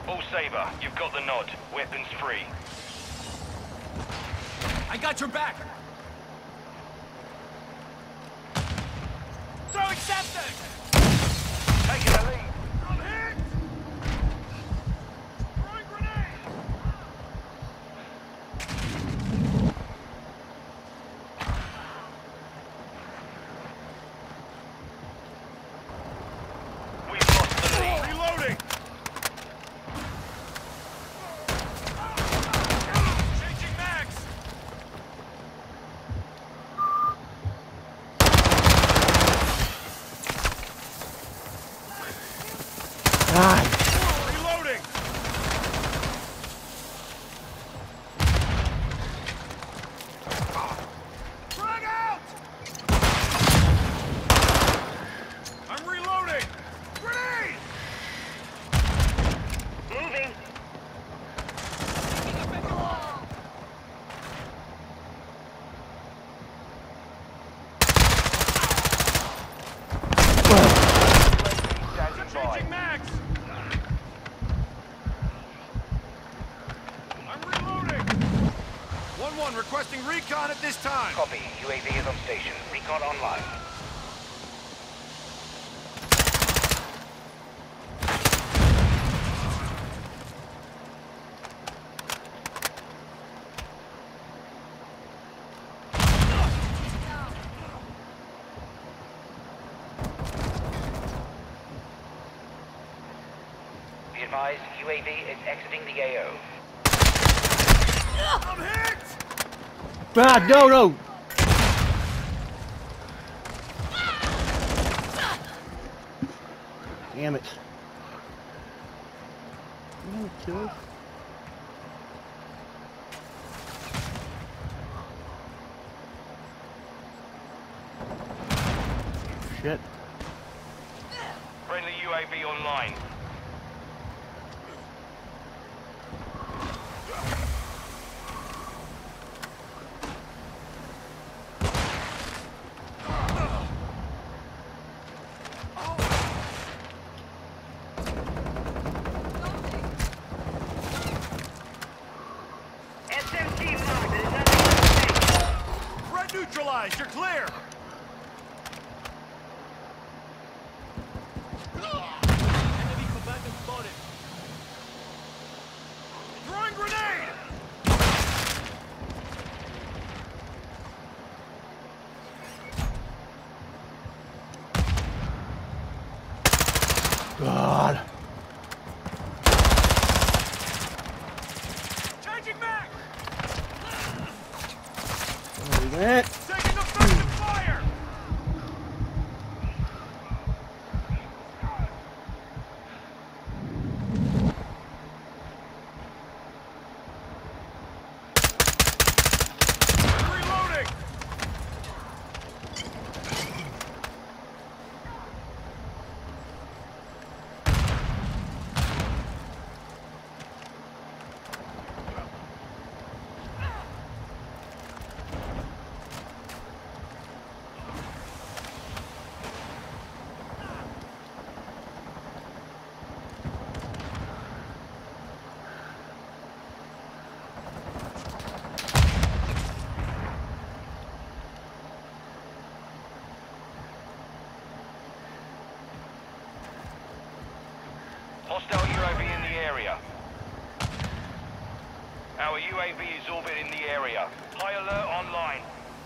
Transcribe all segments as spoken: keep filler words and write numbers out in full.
All Saber, you've got the nod. Weapons free. I got your back! Throwing septic! Taking the lead. I'm hit! Throwing grenade! We've lost the lead. Reloading! Changing mags! God. Reloading! Frag out! I'm reloading! Grenade! Moving. Standing Changing by. mags! I'm reloading! one one requesting recon at this time! Copy. U A V is on station. Recon online. Be advised, U A V is exiting the A O. I'm hit! Ah, no, no. Damn it. Damn it, killers. Shit. Friendly U A V online. S M G marked. There's nothing Threat neutralized, you're clear! Enemy combatant spotted. Throwing grenade! God. Changing mag! There we went. Taking effective fire! Reloading! Hostile U A V in the area. Our U A V is orbiting the area. High alert online.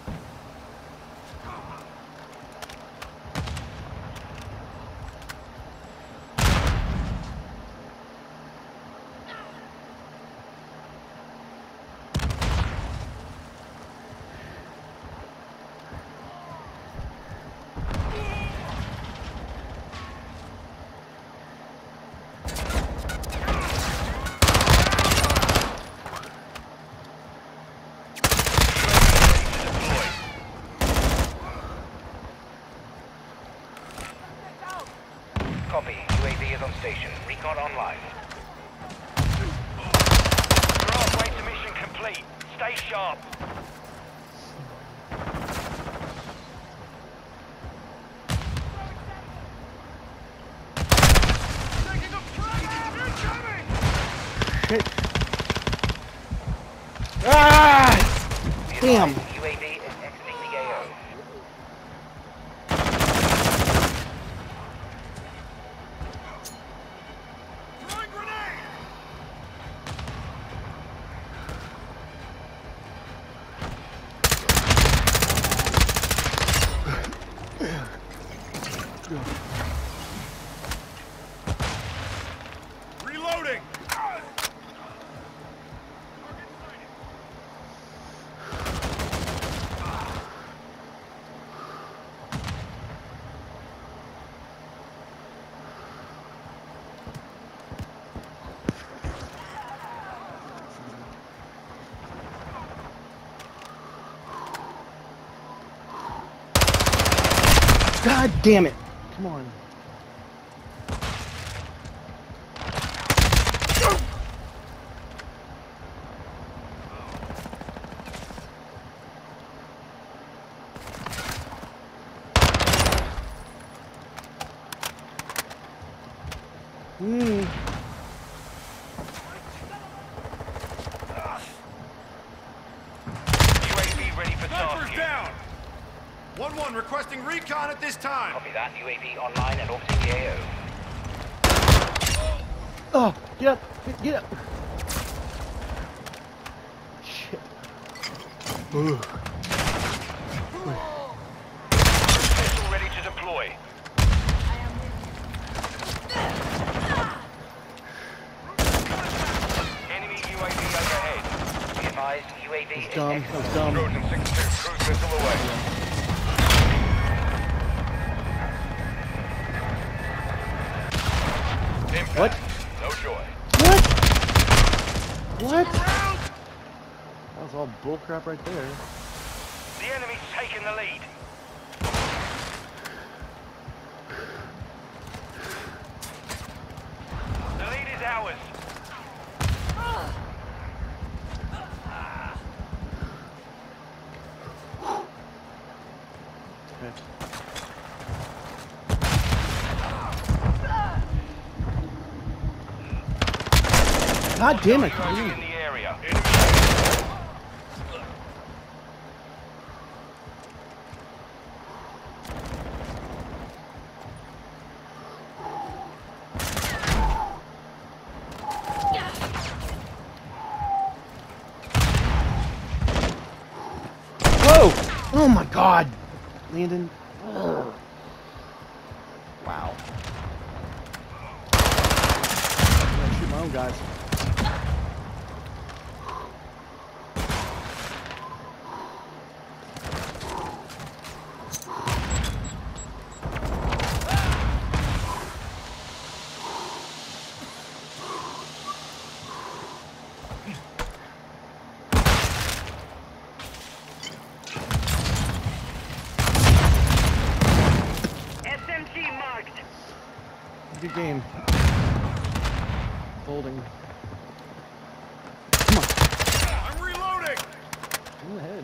Copy. U A V is on station. Recon online. We're halfway to mission complete. Stay sharp. Taking a frag out! Incoming! shit. Ah! Damn. U A V is exiting the A O. Throwing grenade! Reloading! God damn it. Come on. Hmm. U A V ready for Sniper's tasking. down! one one requesting recon at this time. Copy that. U A V online and orbiting the A O. Oh, get up. Get, get up. Shit. Ugh. Vessel ready to deploy. Enemy U A V overhead. Be advised, U A V That's is dumb. exiting. That's dumb. Trojan six two, cruise missile away. Impact. What? No joy. What? What? That was all bullcrap right there. The enemy's taken the lead. The lead is ours. Okay. God damn it. U A V in the area. Whoa! Oh my god! Landon. Ugh. Wow. I'm gonna shoot my own guys. S M G marked. Good game. Folding. Come on. I'm reloading! Go ahead.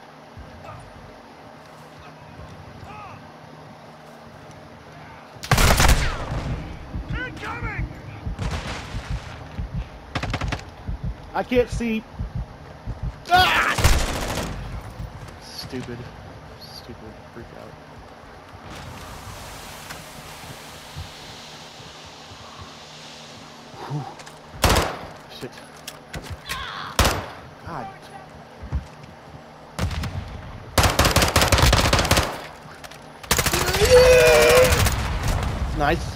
Incoming! I can't see. Ah! Stupid. Stupid freak out. Whew. Shit. God. Nice.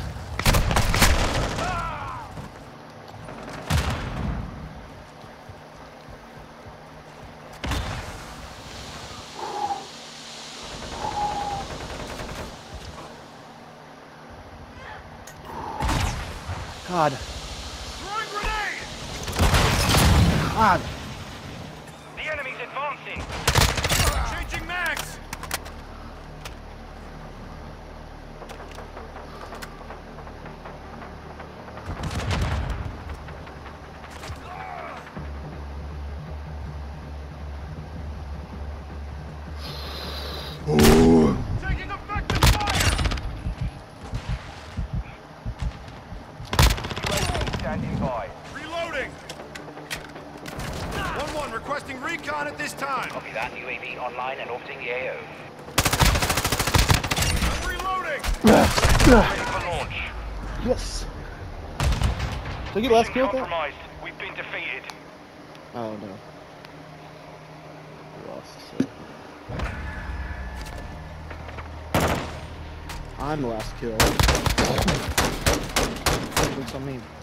God. Throwing grenade! God. The enemy's advancing. Changing mags! Taking effective fire! U A V standing by. Reloading! one one requesting recon at this time. Copy that. U A V online and orbiting the A O. I'm reloading. Ready for launch. Yes. Did I get last Mission kill with that? compromised. We've been defeated. Oh no. I lost. So. I'm the last kill. Looks on me.